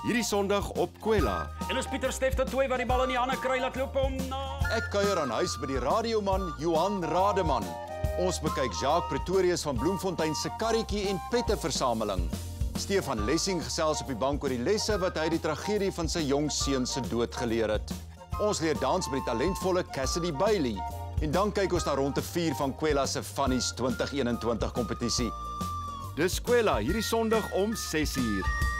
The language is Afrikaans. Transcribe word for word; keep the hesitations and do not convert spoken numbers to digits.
hierdie Sondag op Kwela. En ons Pieter Steff dat twee wat die bal in die hande kry laat loop om na. Ek kuier aan huis by die radioman Johan Rademan. Ons bekyk Jacques Pretorius van Bloemfontein se karretjie en pette versameling. Stefan Lessing gesels op die bank oor die lesse wat hy die tragedie van sy jong seun se dood geleer het. Ons leer dans by die talentvolle Cassidy Bailey. En dan kyk ons na ronde vier van Kwela se Funnies twintig eenentwintig kompetisie. Dis Kwela hierdie Sondag om ses uur.